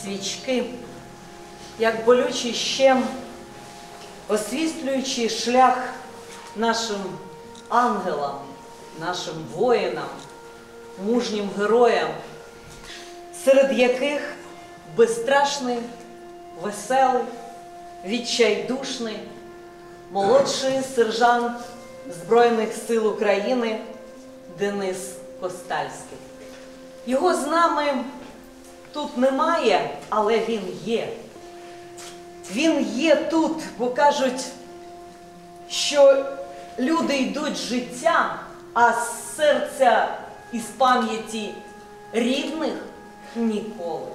свічки, як болючий щем, освітлюючи шлях нашим ангелам, нашим воїнам, мужнім героям, серед яких безстрашний, веселий, відчайдушний, молодший сержант Збройних сил України Денис Костальський. Його з нами тут немає, але він є. Він є тут, бо кажуть, що люди йдуть з життя, а з серця і з пам'яті рідних ніколи.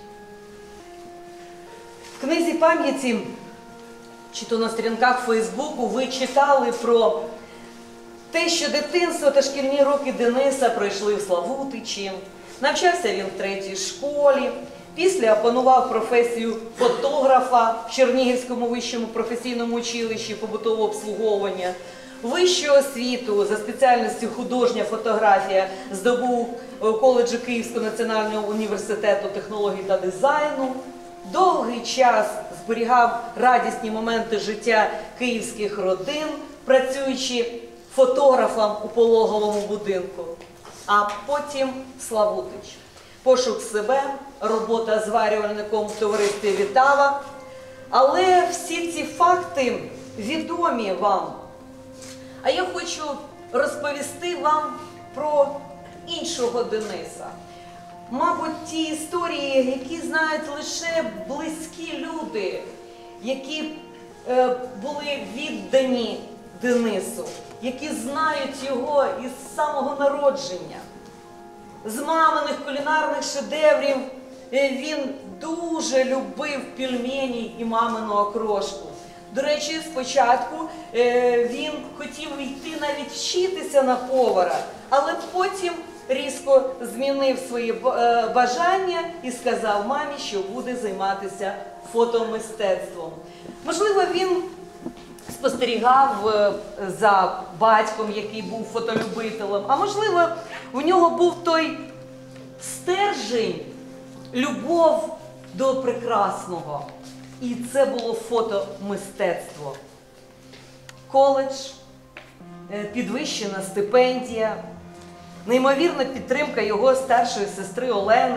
В книзі пам'яті, чи то на сторінках Фейсбуку, ви читали про те, що дитинство та шкільні роки Дениса пройшли в Славутичі. Навчався він в 3-й школі, після опанував професію фотографа в Чернігівському вищому професійному училищі побутового обслуговування. Вищу освіту за спеціальністю художня фотографія здобув у коледжі Київського національного університету технологій та дизайну. Довгий час зберігав радісні моменти життя київських родин, працюючи фотографом у пологовому будинку. А потім Славутич. Пошук себе, робота зварювальником в товаристві Вітава. Але всі ці факти відомі вам. А я хочу розповісти вам про іншого Дениса. Мабуть, ті історії, які знають лише близькі люди, які були віддані Денису, які знають його із самого народження. З маминих кулінарних шедеврів він дуже любив пельмені і мамину окрошку. До речі, спочатку він хотів йти навіть вчитися на повара, але потім різко змінив свої бажання і сказав мамі, що буде займатися фотомистецтвом. Можливо, він спостерігав за батьком, який був фотолюбителем, а можливо, у нього був той стержень, любов до прекрасного. І це було фотомистецтво. Коледж, підвищена стипендія, неймовірна підтримка його старшої сестри Олени,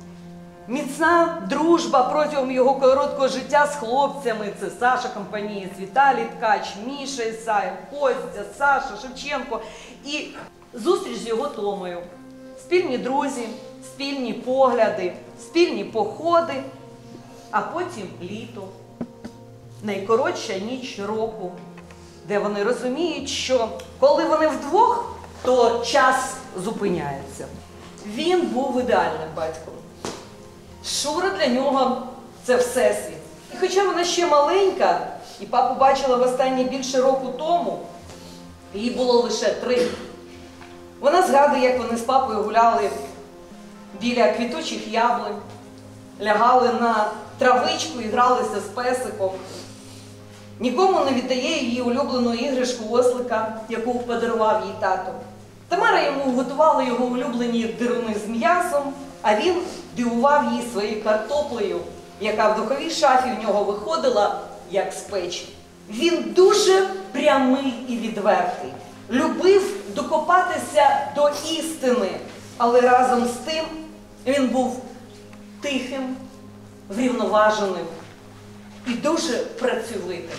міцна дружба протягом його короткого життя з хлопцями. Це Саша Компанієць, Віталій Ткач, Міша Ісаєв, Костя, Саша, Шевченко. І зустріч з його Томою. Спільні друзі, спільні погляди, спільні походи, а потім літо. Найкоротша ніч року, де вони розуміють, що коли вони вдвох, то час зупиняється. Він був ідеальним батьком. Шура для нього – це всесвіт. І хоча вона ще маленька, і папу бачила востаннє більше року тому, їй було лише 3. Вона згадує, як вони з папою гуляли біля квітучих яблунь, лягали на травичку і гралися з песиком. Нікому не віддає її улюблену іграшку ослика, яку подарував їй тато. Тамара йому готувала його улюблені дируни з м'ясом, а він дивував її своєю картоплею, яка в духовій шафі в нього виходила, як з печі. Він дуже прямий і відвертий. Любив докопатися до істини, але разом з тим він був тихим, врівноваженим і дуже працьовитим.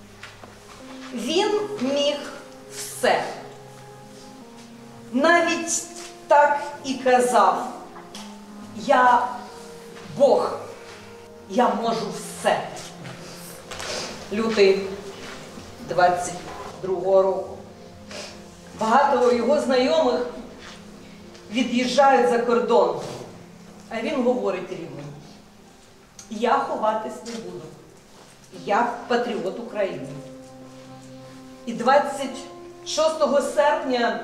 Він міг все. Навіть так і казав: я Бог, я можу все. Лютий 22-го року. Багато його знайомих від'їжджають за кордон, а він говорить рівно: я ховатись не буду, я патріот України. І 26 серпня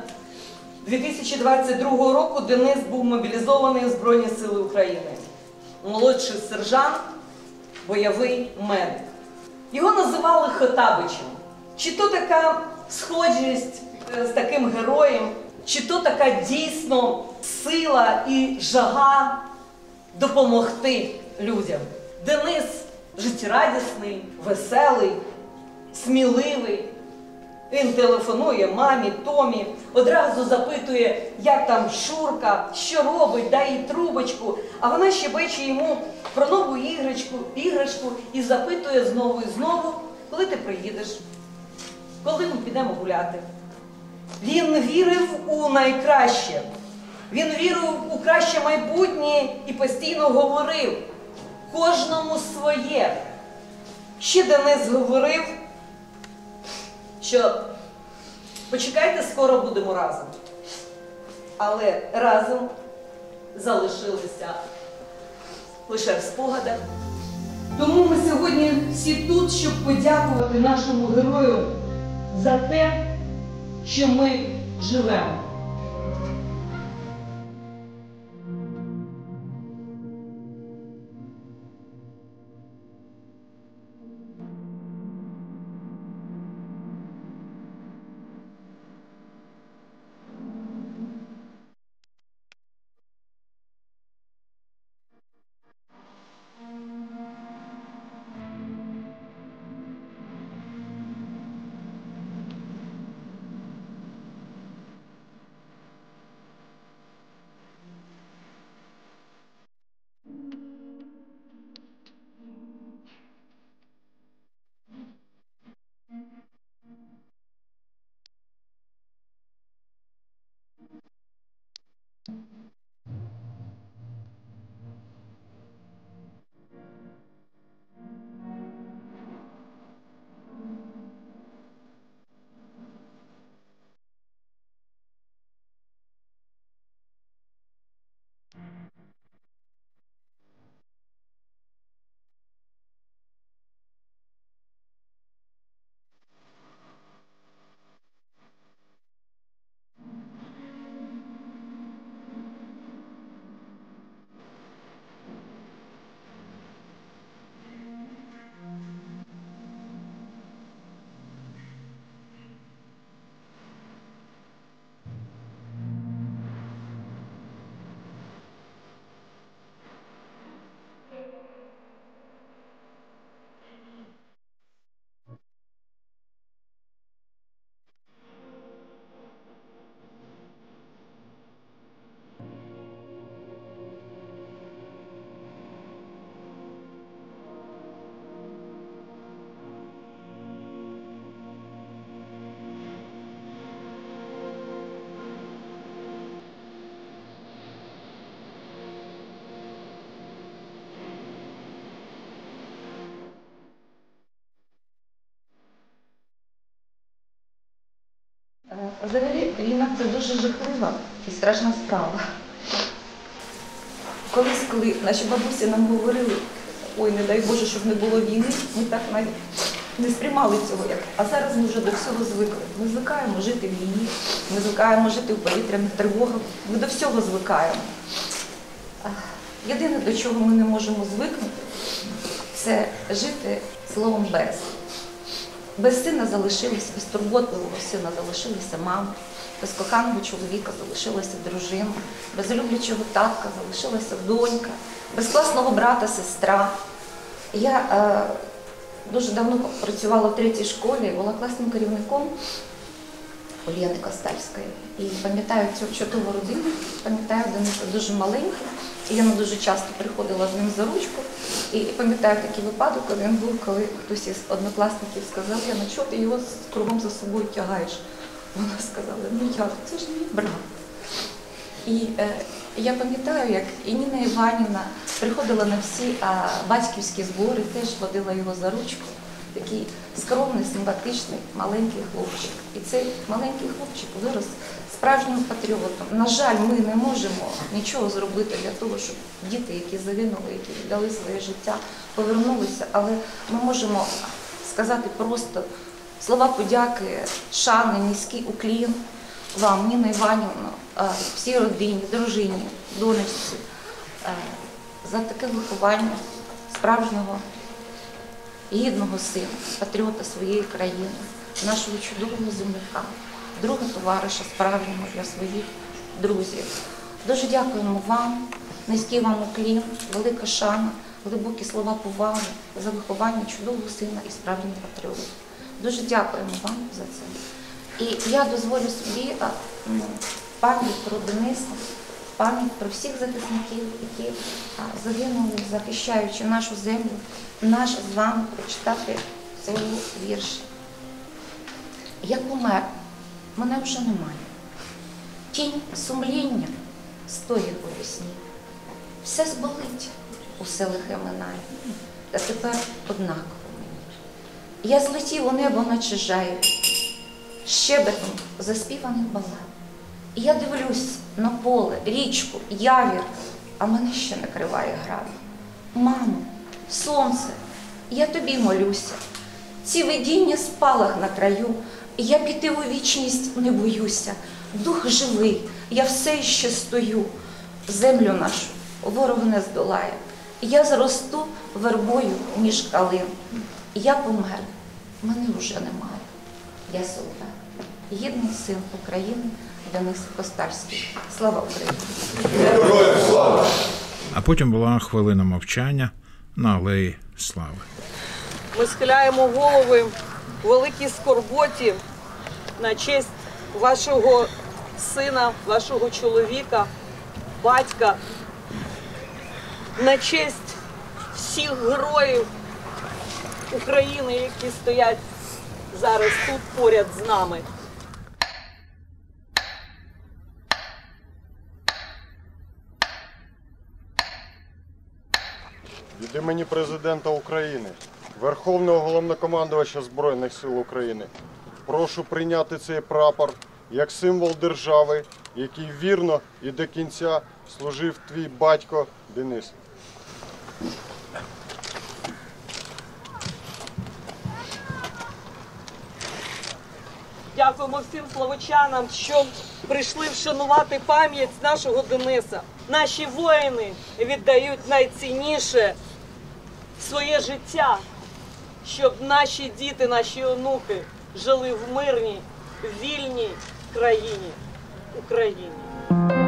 2022 року Денис був мобілізований у Збройні Сили України. Молодший сержант, бойовий медик. Його називали Хотабичем. Чи то така схожість з таким героєм, чи то така дійсно сила і жага допомогти людям. Денис життєрадісний, веселий, сміливий. Він телефонує мамі, Томі, одразу запитує, як там Шурка, що робить, дай їй трубочку. А вона щебече йому про нову іграшку і запитує знову і знову, коли ти приїдеш, коли ми підемо гуляти. Він вірив у найкраще. Він вірив у краще майбутнє і постійно говорив: кожному своє. Ще Денис говорив, що почекайте, скоро будемо разом. Але разом залишилися лише в спогадах. Тому ми сьогодні всі тут, щоб подякувати нашому герою за те, що ми живемо. Взагалі, війна – це дуже жахлива і страшна справа. Колись, коли наші бабусі нам говорили, ой, не дай Боже, щоб не було війни, ми так навіть не сприймали цього. А зараз ми вже до всього звикли. Ми звикаємо жити в війні, ми звикаємо жити в повітряних тривогах, ми до всього звикаємо. Єдине, до чого ми не можемо звикнути, це жити словом «без». Без сина залишилися, без турботливого сина залишилися мама, без коханого чоловіка залишилася дружина, без люблячого татка залишилася донька, без класного брата, сестра. Я дуже давно працювала в 3-й школі, була класним керівником Ульяни Костальської. І пам'ятаю цю чудову родину, пам'ятаю Дениса дуже маленький, і я не дуже часто приходила з ним за ручку. І пам'ятаю такий випадок, коли він був, коли хтось із однокласників сказав: Яна, чого ти його кругом за собою тягаєш? Вона сказала: ну як, це ж мій брат. І я пам'ятаю, як і Ніна Іванівна приходила на всі батьківські збори, теж водила його за ручку. Такий скромний, симпатичний, маленький хлопчик. І цей маленький хлопчик вирос справжнім патріотом. На жаль, ми не можемо нічого зробити для того, щоб діти, які загинули, які віддали своє життя, повернулися, але ми можемо сказати просто слова подяки, шани, низький уклін вам, Ніна Іванівна, всій родині, дружині, донечці, за таке виховання справжнього гідного сина, патріота своєї країни, нашого чудового земляка, друга товариша справжнього для своїх друзів. Дуже дякуємо вам, низький вам уклін, велика шана. глибокі слова поваги за виховання чудового сина і справжнього патріота. Дуже дякуємо вам за це. І я дозволю собі пам'ять про Дениса, пам'ять про всіх захисників, які загинули, захищаючи нашу землю, наш з вами прочитати свої вірші. Я помер, мене вже немає. Тінь сумління стоїть у вісні. Все зболить, усе лихе минає, та тепер однаково мені. Я злетів у небо, наче жаю, щебетом заспіваних балад. І я дивлюсь на поле, річку, явір, а мене ще накриває град. Мамо, сонце, я тобі молюся, ці видіння спалах на краю, і я піти у вічність не боюся. Дух живий, я все ще стою, землю нашу ворог не здолає. Я зросту вербою між калин. Я помер, мене вже немає. Я солдат, гідний син України Денис Костарський. Слава Україні! Героям слава! А потім була хвилина мовчання на Алеї Слави. Ми схиляємо голови у великій скорботі на честь вашого сина, вашого чоловіка, батька, на честь всіх героїв України, які стоять зараз тут поряд з нами. Від імені Президента України, Верховного Головнокомандувача Збройних сил України, прошу прийняти цей прапор як символ держави, який вірно і до кінця служив твій батько Денис. Дякуємо всім славучанам, що прийшли вшанувати пам'ять нашого Дениса. Наші воїни віддають найцінніше своє життя, щоб наші діти, наші онуки жили в мирній, вільній країні, Україні.